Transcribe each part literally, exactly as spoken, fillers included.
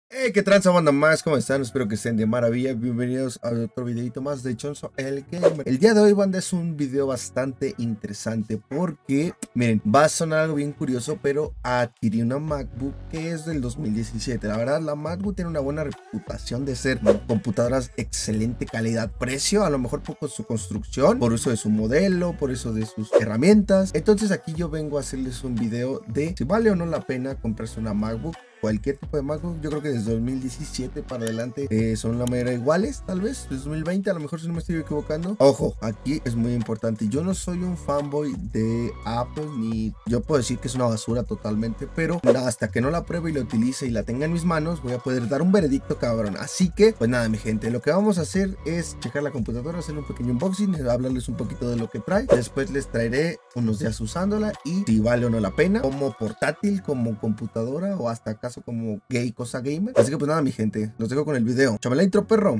Hey, qué tranza banda más, ¿cómo están? Espero que estén de maravilla. Bienvenidos a otro videito más de Chonzo el Gamer. El día de hoy, banda, es un video bastante interesante porque, miren, va a sonar algo bien curioso, pero adquirí una MacBook que es del dos mil diecisiete. La verdad, la MacBook tiene una buena reputación de ser computadoras excelente calidad-precio, a lo mejor por su construcción, por uso de su modelo, por eso de sus herramientas. Entonces aquí yo vengo a hacerles un video de si vale o no la pena comprarse una MacBook. Cualquier tipo de MacBook, yo creo que desde dos mil diecisiete para adelante eh, son la mayoría iguales, tal vez, desde dos mil veinte, a lo mejor si no me estoy equivocando. Ojo, aquí es muy importante, yo no soy un fanboy de Apple, ni yo puedo decir que es una basura totalmente, pero hasta que no la pruebe y la utilice y la tenga en mis manos, voy a poder dar un veredicto cabrón. Así que, pues nada, mi gente, lo que vamos a hacer es checar la computadora, hacer un pequeño unboxing, hablarles un poquito de lo que trae, después les traeré unos días usándola y si vale o no la pena, como portátil, como computadora o hasta acá como gay, cosa gamer. Así que pues nada, mi gente, los dejo con el video. Chame la intro, perro.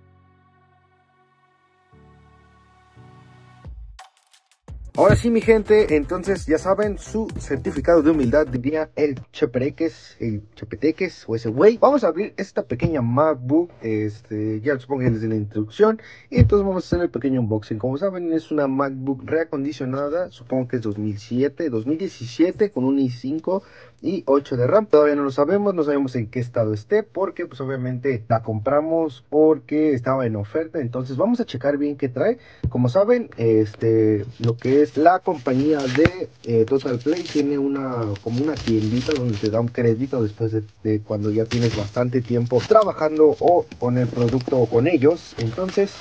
Ahora sí, mi gente, entonces ya saben, su certificado de humildad diría el Chepereques, el Chepeteques o ese güey. Vamos a abrir esta pequeña MacBook, este, ya supongo que les di la introducción, y entonces vamos a hacer el pequeño unboxing. Como saben, es una MacBook reacondicionada, supongo que es dos mil siete, dos mil diecisiete, con un i cinco y ocho de RAM. Todavía no lo sabemos, no sabemos en qué estado esté, porque pues obviamente la compramos porque estaba en oferta. Entonces vamos a checar bien qué trae. Como saben, este, lo que es la compañía de eh, Total Play tiene una como una tiendita donde te da un crédito después de, de cuando ya tienes bastante tiempo trabajando o con el producto o con ellos. Entonces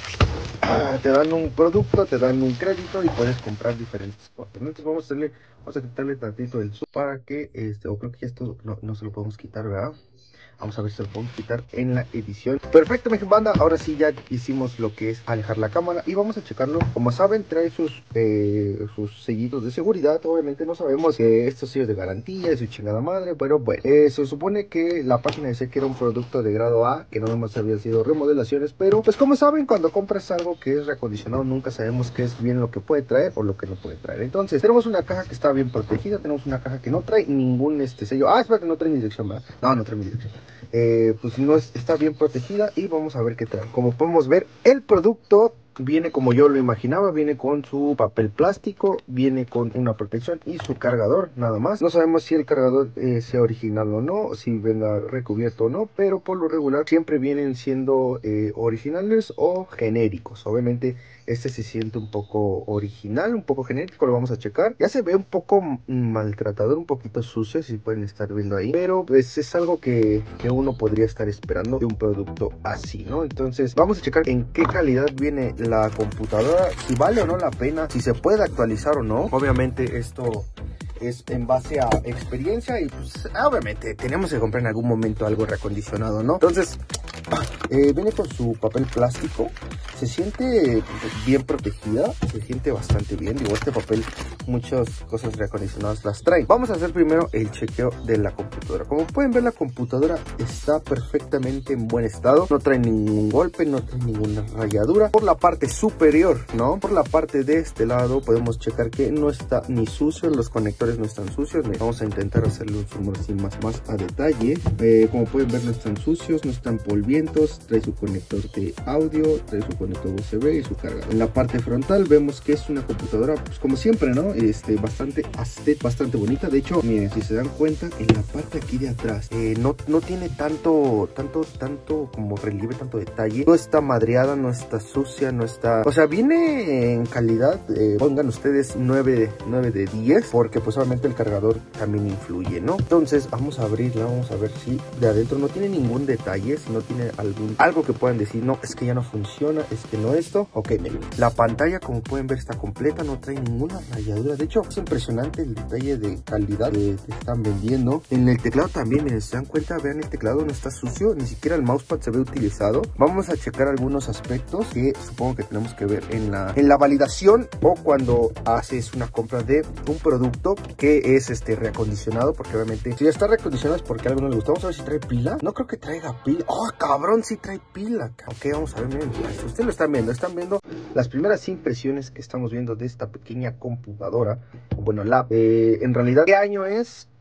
ah, te dan un producto, te dan un crédito y puedes comprar diferentes cosas. Entonces vamos a hacerle, vamos a quitarle tantito el zoom para que este, o creo que esto no, no se lo podemos quitar, ¿verdad? Vamos a ver si lo podemos quitar en la edición. Perfecto, mi banda. Ahora sí ya hicimos lo que es alejar la cámara y vamos a checarlo. Como saben, trae sus, eh, sus sellitos de seguridad. Obviamente no sabemos que estos sellos de garantía, de su chingada madre, pero bueno. Eh, se supone que la página dice que era un producto de grado A, que no más había sido remodelaciones, pero pues como saben, cuando compras algo que es reacondicionado, nunca sabemos qué es bien lo que puede traer o lo que no puede traer. Entonces, tenemos una caja que está bien protegida, tenemos una caja que no trae ningún este sello. Ah, espérate, no trae ni dirección, ¿verdad? No, no trae ni dirección. Eh, pues no es, está bien protegida y vamos a ver qué tal. Como podemos ver, el producto viene como yo lo imaginaba, viene con su papel plástico, viene con una protección y su cargador, nada más. No sabemos si el cargador eh, sea original o no, si venga recubierto o no, pero por lo regular siempre vienen siendo eh, originales o genéricos. Obviamente este se siente un poco original, un poco genérico, lo vamos a checar. Ya se ve un poco maltratador, un poquito sucio, si pueden estar viendo ahí, pero pues es algo que, que uno podría estar esperando de un producto así, ¿no? Entonces vamos a checar en qué calidad viene la computadora, si vale o no la pena, si se puede actualizar o no. Obviamente esto es en base a experiencia y pues obviamente tenemos que comprar en algún momento algo reacondicionado, ¿no? Entonces eh, viene con su papel plástico, se siente bien protegida, se siente bastante bien. Digo, este papel muchas cosas reacondicionadas las traen. Vamos a hacer primero el chequeo de la computadora. Como pueden ver, la computadora está perfectamente en buen estado, no trae ningún golpe, no trae ninguna rayadura. Por la parte superior, ¿no? Por la parte de este lado podemos checar que no está ni sucio, los conectores no están sucios. Vamos a intentar hacerle un zoom así más, más a detalle. Eh, como pueden ver, no están sucios, no están polvientos, trae su conector de audio, trae su conector U S B y su cargador. En la parte frontal vemos que es una computadora, pues como siempre, ¿no? Este, bastante estética, bastante bonita. De hecho, miren, si se dan cuenta, en la parte aquí de atrás eh, no, no tiene tanto, tanto, tanto como relieve, tanto detalle. No está madreada, no está sucia, no está... O sea, viene en calidad, eh, pongan ustedes nueve de diez, porque pues obviamente el cargador también influye, ¿no? Entonces, vamos a abrirla, vamos a ver si de adentro no tiene ningún detalle, si no tiene algún, algo que puedan decir, no, es que ya no funciona, es que no esto. Ok, miren, la pantalla, como pueden ver, está completa, no trae ninguna rayadura. De hecho, es impresionante el detalle de calidad que están vendiendo. En el teclado también, miren, si se dan cuenta, vean, el teclado no está sucio, ni siquiera el mousepad se ve utilizado. Vamos a checar algunos aspectos que supongo que tenemos que ver en la, en la validación o cuando haces una compra de un producto que es este reacondicionado, porque obviamente si ya está reacondicionado es porque algo no le gusta. Vamos a ver si trae pila. No creo que traiga pila. Oh, cabrón, sí trae pila. Ok, vamos a ver, miren, ustedes lo están viendo, están viendo las primeras impresiones que estamos viendo de esta pequeña computadora, bueno, la eh, en realidad, ¿qué año es?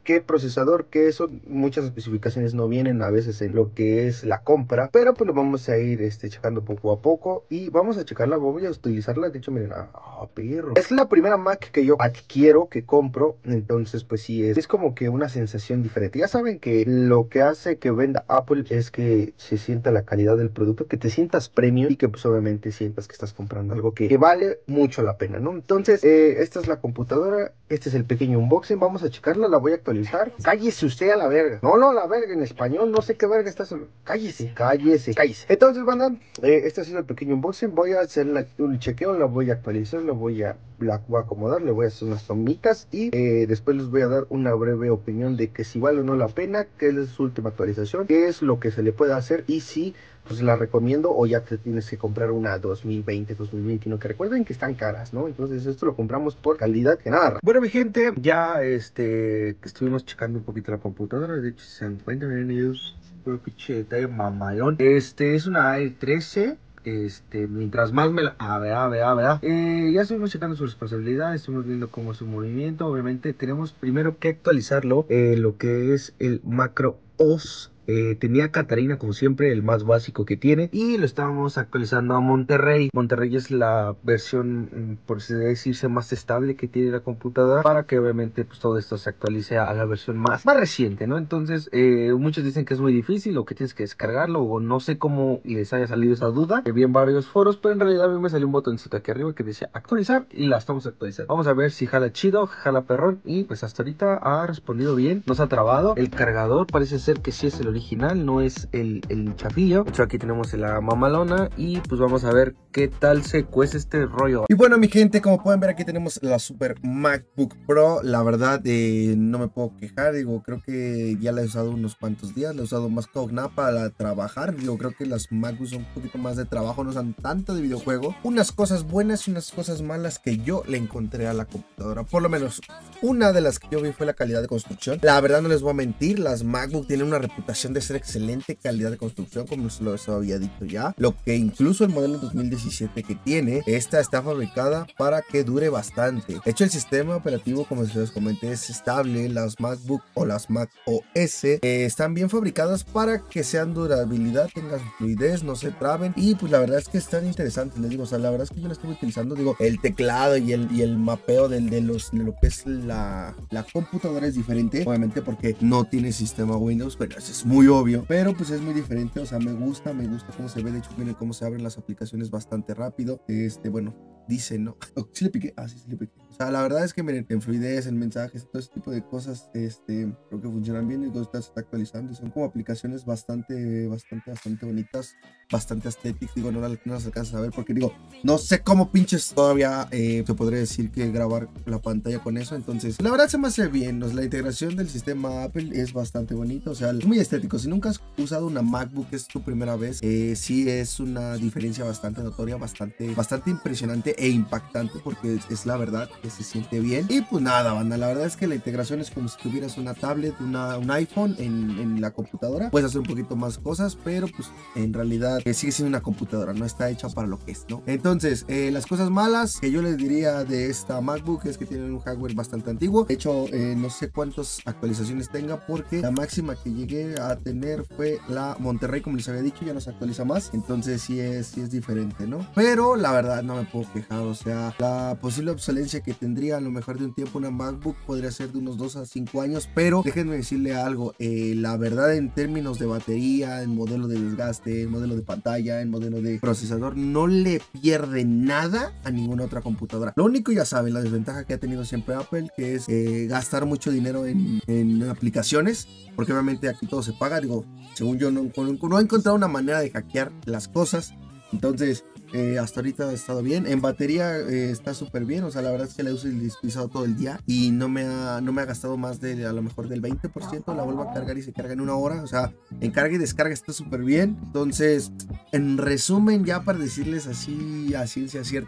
qué procesador, qué eso, muchas especificaciones no vienen a veces en lo que es la compra, pero pues lo vamos a ir este, checando poco a poco y vamos a checarla, voy a utilizarla. De hecho, miren, ah, perro, es la primera Mac que yo adquiero, que compro, entonces pues sí, es, es como que una sensación diferente. Ya saben que lo que hace que venda Apple es que se sienta la calidad del producto, que te sientas premium y que pues obviamente sientas que estás comprando algo que, que vale mucho la pena, ¿no? Entonces, eh, esta es la computadora, este es el pequeño unboxing, vamos a checarla, la voy a actualizar. Cállese usted a la verga. No, no, la verga en español, no sé qué verga está solo. Cállese, cállese, cállese. Entonces, banda, eh, este ha sido el pequeño unboxing. Voy a hacer la, un chequeo, la voy a actualizar, la voy a, la voy a acomodar, le voy a hacer unas tomitas y eh, después les voy a dar una breve opinión de que si vale o no la pena, qué es su última actualización, qué es lo que se le puede hacer y si pues la recomiendo o ya te tienes que comprar una dos mil veinte, dos mil veintiuno, que recuerden que están caras, ¿no? Entonces esto lo compramos por calidad que nada. Bueno, mi gente, ya este estuvimos checando un poquito la computadora. De hecho, se dan cuenta, miren ellos, puro pinche detalle mamalón. Este es una A trece. Este, mientras más me la... A ver, a ver, a ver. Eh, ya estuvimos checando su responsabilidad, estuvimos viendo cómo es su movimiento. Obviamente tenemos primero que actualizarlo, eh, lo que es el macro O S. Eh, tenía Catarina como siempre, el más básico que tiene, y lo estábamos actualizando a Monterrey. Monterrey es la versión, por así decirse, más estable que tiene la computadora, para que obviamente pues todo esto se actualice a la versión más, más reciente, ¿no? Entonces eh, muchos dicen que es muy difícil o que tienes que descargarlo, o no sé cómo les haya salido esa duda. Vi en varios foros, pero en realidad a mí me salió un botoncito aquí arriba que decía actualizar y la estamos actualizando. Vamos a ver si jala chido, jala perrón, y pues hasta ahorita ha respondido bien, no se ha trabado. El cargador parece ser que sí es el original, no es el, el chafillo. De hecho, aquí tenemos la mamalona y pues vamos a ver qué tal se cuece este rollo. Y bueno, mi gente, como pueden ver, aquí tenemos la Super MacBook Pro. La verdad, eh, no me puedo quejar. Digo, creo que ya la he usado unos cuantos días. La he usado más que nada para trabajar. Digo, creo que las MacBooks son un poquito más de trabajo, no son tanto de videojuego. Unas cosas buenas y unas cosas malas que yo le encontré a la computadora. Por lo menos, una de las que yo vi fue la calidad de construcción. La verdad, no les voy a mentir, las MacBook tienen una reputación de ser excelente calidad de construcción, como se lo había dicho ya. Lo que incluso el modelo dos mil diecisiete que tiene, esta está fabricada para que dure bastante. De hecho, el sistema operativo, como se les comenté, es estable. Las MacBook o las Mac O S eh, están bien fabricadas para que sean durabilidad, tengan fluidez, no se traben. Y pues la verdad es que están interesantes, les digo. O sea, la verdad es que yo la estuve utilizando, digo, el teclado y el, y el mapeo del, de, los, de lo que es la, la computadora es diferente, obviamente porque no tiene sistema Windows, pero eso es muy obvio, pero pues es muy diferente. O sea, me gusta, me gusta cómo se ve. De hecho, miren cómo se abren las aplicaciones bastante rápido. Este, bueno, dice, ¿no? Oh, sí le piqué, ah, sí, sí le piqué. O sea, la verdad es que miren, en fluidez, en mensajes, todo ese tipo de cosas, este, creo que funcionan bien. Y todo está, se está actualizando y son como aplicaciones bastante, bastante, bastante bonitas, bastante estéticas. Digo, no, no las alcanzas a ver porque digo, no sé cómo pinches todavía eh, se podría decir que grabar la pantalla con eso. Entonces, la verdad se me hace bien. O sea, la integración del sistema Apple es bastante bonita. O sea, es muy estético. Si nunca has usado una MacBook, es tu primera vez, eh, sí es una diferencia bastante notoria, bastante, bastante impresionante e impactante, porque es, es la verdad que se siente bien. Y pues nada, banda, la verdad es que la integración es como si tuvieras una tablet, una, un iPhone en, en la computadora. Puedes hacer un poquito más cosas, pero pues en realidad eh, sigue siendo una computadora, no está hecha para lo que es, ¿no? Entonces, eh, las cosas malas que yo les diría de esta MacBook es que tienen un hardware bastante antiguo. De hecho, eh, no sé cuántas actualizaciones tenga, porque la máxima que llegué a tener fue la Monterrey, como les había dicho, ya no se actualiza más. Entonces sí es, sí es diferente, ¿no? Pero la verdad no me puedo quejar. O sea, la posible obsolencia que tendría a lo mejor de un tiempo una MacBook podría ser de unos dos a cinco años. Pero déjenme decirle algo, eh, la verdad en términos de batería, en modelo de desgaste, en modelo de pantalla, en modelo de procesador, no le pierde nada a ninguna otra computadora. Lo único, ya saben, la desventaja que ha tenido siempre Apple, que es eh, gastar mucho dinero en, en aplicaciones, porque obviamente aquí todo se paga. Digo, según yo no, no, no he encontrado una manera de hackear las cosas. Entonces, eh, hasta ahorita ha estado bien. En batería eh, está súper bien. O sea, la verdad es que la uso utilizado todo el día y no me ha, no me ha gastado más de a lo mejor del veinte por ciento. La vuelvo a cargar y se carga en una hora. O sea, en carga y descarga está súper bien. Entonces, en resumen, ya para decirles así a ciencia cierta,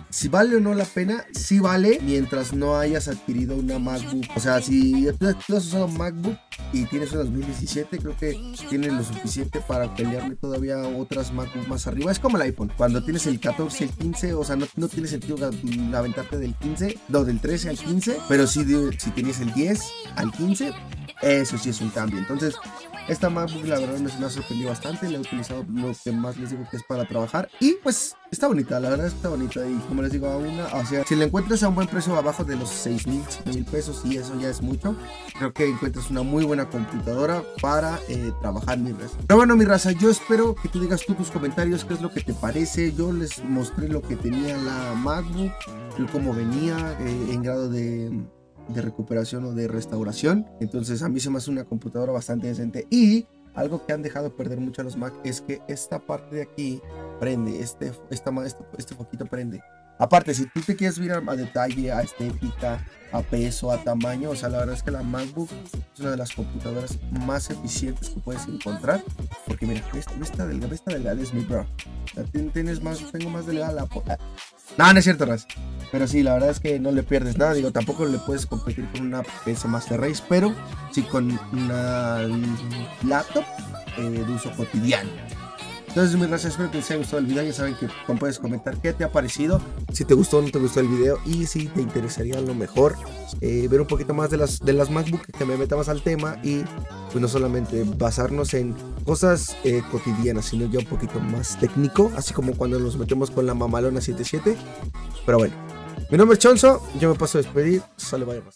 Si vale o no la pena, sí vale mientras no hayas adquirido una MacBook. O sea, si tú, tú has usado MacBook y tienes una dos mil diecisiete, creo que tienes lo suficiente para pelearle todavía a otras MacBook más arriba. Es como el iPhone. Cuando tienes el catorce, el quince, o sea, no, no tiene sentido aventarte del quince, no, del trece al quince, pero sí, de, si tienes el diez al quince, eso sí es un cambio. Entonces, esta MacBook la verdad me, me ha sorprendido bastante. La he utilizado lo que más les digo que es para trabajar. Y pues está bonita, la verdad es que está bonita. Y como les digo, a una, o sea, si la encuentras a un buen precio abajo de los seis mil, siete mil pesos, y eso ya es mucho, creo que encuentras una muy buena computadora para eh, trabajar, mi raza. Pero bueno, mi raza, yo espero que tú digas tú tus comentarios, qué es lo que te parece. Yo les mostré lo que tenía la MacBook, cómo venía eh, en grado de... de recuperación o de restauración. Entonces a mí se me hace una computadora bastante decente. Y algo que han dejado perder mucho a los Mac es que esta parte de aquí prende, este, esta, este, este foquito prende. Aparte, si tú te quieres ver a detalle, a estética, a peso, a tamaño, o sea, la verdad es que la MacBook es una de las computadoras más eficientes que puedes encontrar. Porque mira, esta, esta delgada, esta delgada es mi bro. Tienes más, tengo más delgada la... No, no es cierto, Raz. Pero sí, la verdad es que no le pierdes nada. Digo, tampoco le puedes competir con una P C Master Race, pero sí con una laptop eh, de uso cotidiano. Entonces, mi raza, espero que les haya gustado el video. Ya saben que puedes comentar qué te ha parecido, si te gustó o no te gustó el video, y si te interesaría a lo mejor eh, ver un poquito más de las, de las MacBook, que me meta más al tema, y pues no solamente basarnos en cosas eh, cotidianas, sino ya un poquito más técnico, así como cuando nos metemos con la mamalona siete siete. Pero bueno, mi nombre es Chonzo, yo me paso a despedir. Sale, vaya más.